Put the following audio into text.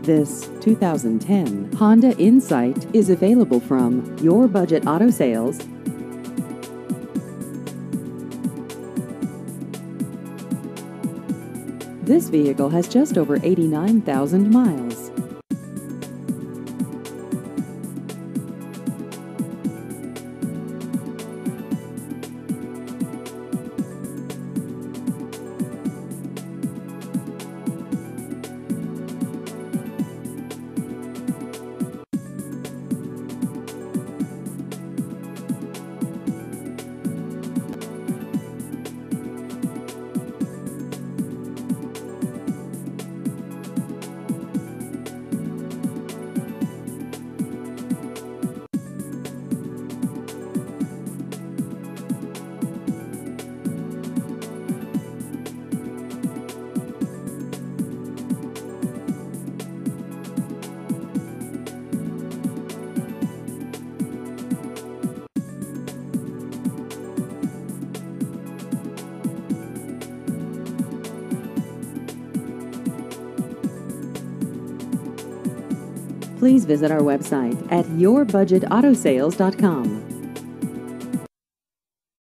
This 2010 Honda Insight is available from Your Budget Auto Sales. This vehicle has just over 89,000 miles. Please visit our website at yourbudgetautosales.com.